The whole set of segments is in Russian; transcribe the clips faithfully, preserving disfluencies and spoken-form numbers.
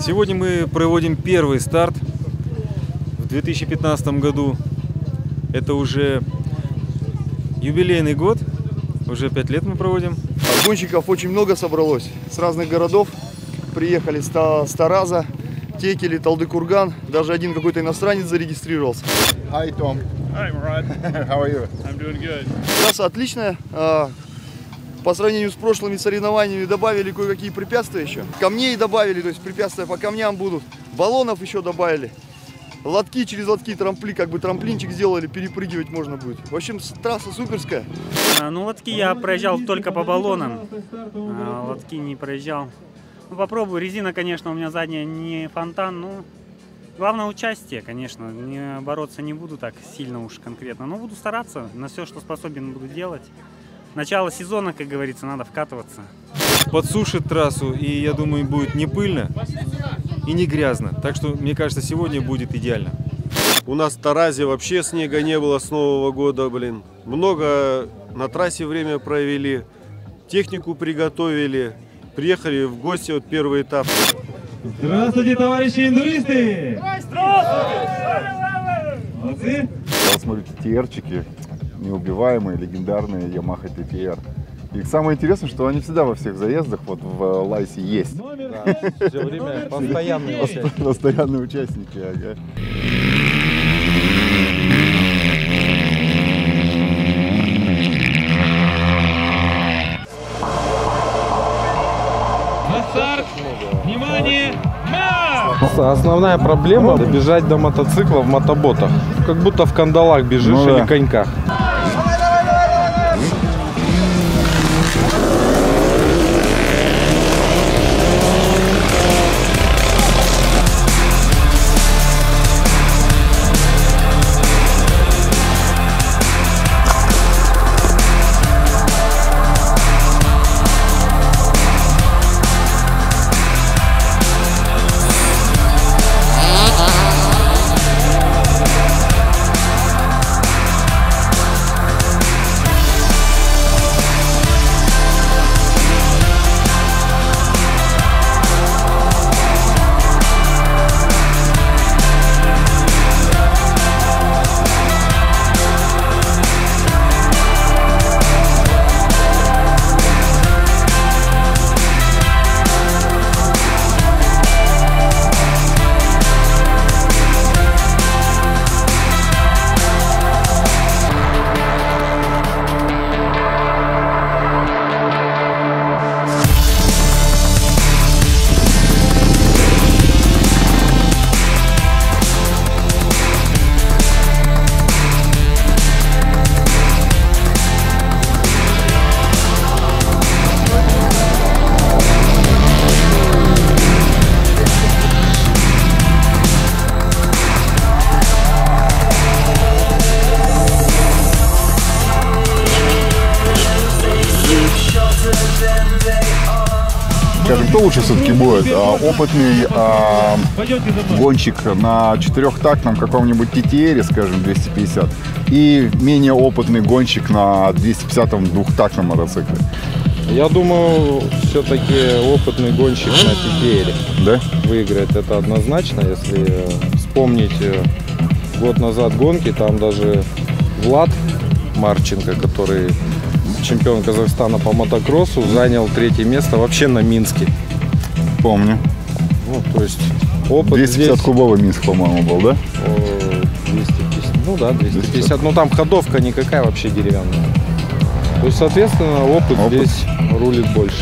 Сегодня мы проводим первый старт в две тысячи пятнадцатом году. Это уже юбилейный год, уже пять лет мы проводим. Гонщиков очень много собралось, с разных городов. Приехали с Тараза, Текели, Талды-Курган. Даже один какой-то иностранец зарегистрировался. Hi, Tom. Hi, Murad. How are you? I'm doing good. Трасса отличная. По сравнению с прошлыми соревнованиями добавили кое-какие препятствия еще. Камней добавили, то есть препятствия по камням будут. Баллонов еще добавили. Лотки, через лотки трампли, как бы трамплинчик сделали, перепрыгивать можно будет. В общем, трасса суперская. А, ну, лотки я проезжал только по баллонам. А, лотки не проезжал. Ну, попробую. Резина, конечно, у меня задняя не фонтан. Ну, главное участие, конечно. Не бороться не буду так сильно уж конкретно. Но буду стараться. На все, что способен, буду делать. Начало сезона, как говорится, надо вкатываться. Подсушит трассу, и я думаю, будет не пыльно и не грязно. Так что, мне кажется, сегодня будет идеально. У нас в Таразе вообще снега не было с Нового года, блин. Много на трассе время провели, технику приготовили, приехали в гости, вот первый этап. Здравствуйте, товарищи индуристы! Здравствуйте! Молодцы! Я смотрю, ти ти эр-чики, неубиваемые, легендарные Yamaha ти ти эр. И самое интересное, что они всегда во всех заездах вот в Лайсе есть. Да, все время постоянные участники. Постоянные участники, ага. На старт! Внимание! Марш! Основная проблема — добежать до мотоцикла в мотоботах. Как будто в кандалах бежишь, ну, или да, коньках. Скажем, кто лучше все-таки будет? А, опытный а, гонщик на четырехтактном каком-нибудь ти ти эр, скажем, двести пятьдесят, и менее опытный гонщик на двести пятидесятом двухтактном мотоцикле? Я думаю, все-таки опытный гонщик на ти ти эр, да, выиграет, это однозначно. Если вспомнить год назад гонки, там даже Влад Марченко, который чемпион Казахстана по мотокроссу, занял третье место вообще на Минске. Помню. Ну, то есть опыт двести пятьдесят здесь... кубовый Минск, по-моему, был, да? двести пятьдесят, ну да, двести пятьдесят. Ну там ходовка никакая вообще деревянная. То есть, соответственно, опыт, опыт. здесь рулит больше.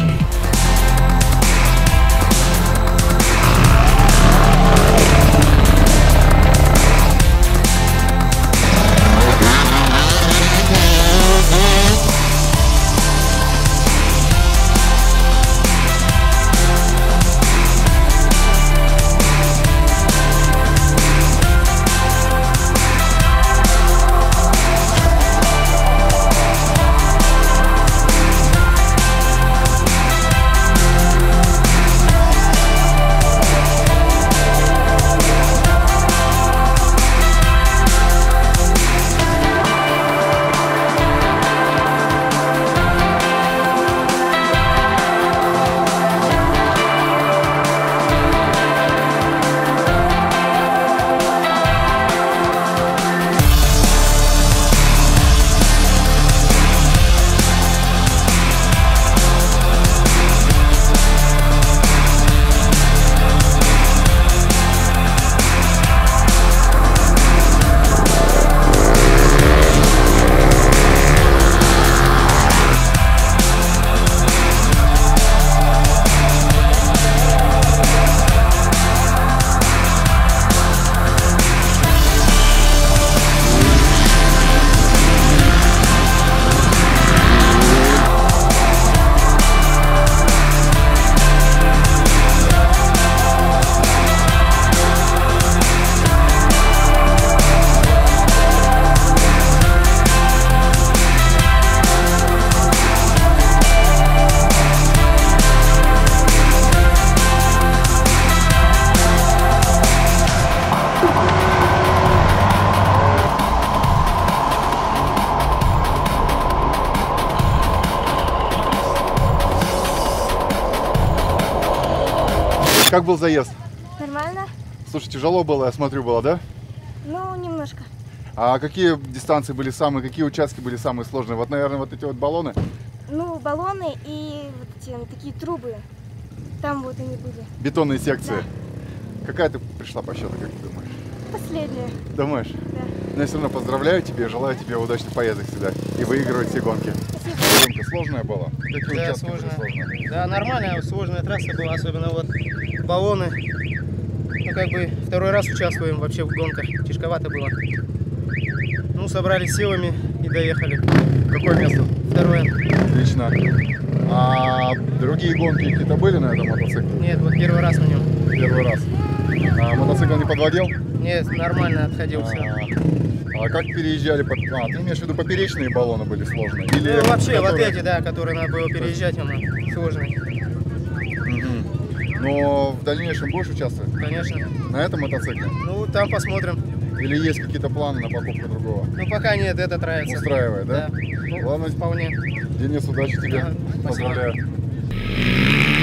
Как был заезд? Нормально? Слушай, тяжело было, я смотрю, было, да? Ну, немножко. А какие дистанции были самые, какие участки были самые сложные? Вот, наверное, вот эти вот баллоны? Ну, баллоны и вот эти ну, такие трубы. Там вот они были. Бетонные секции. Какая ты пришла по счету, как ты думаешь? Последние. Думаешь? Да. Но я все равно поздравляю тебя, желаю тебе удачных поездок всегда и выигрывать все гонки. Гонка сложная была? Какие Да, участки были сложная. сложные? Да, нормальная, сложная трасса была, особенно вот баллоны. Ну, как бы второй раз участвуем вообще в гонках, тяжковато было. Ну, собрались силами и доехали. Какое место? Второе. Отлично. А другие гонки какие-то были на этом мотоцикле? Нет, вот первый раз на нем. Первый раз. А мотоцикл не подводил? Нет, нормально отходил все. А как переезжали? Под... А, ты имеешь в виду поперечные баллоны были сложные? Или Ну, вообще, вот которые- эти, да, которые надо было переезжать, оно сложные. Мгм. Но в дальнейшем будешь участвовать? Конечно. На этом мотоцикле? Ну, там посмотрим. Или есть какие-то планы на покупку другого? Ну, пока нет, этот нравится. Устраивает, да? Да. Ну, Ладно, вполне. Денис, удачи тебе. Ага, спасибо. Поздравляю.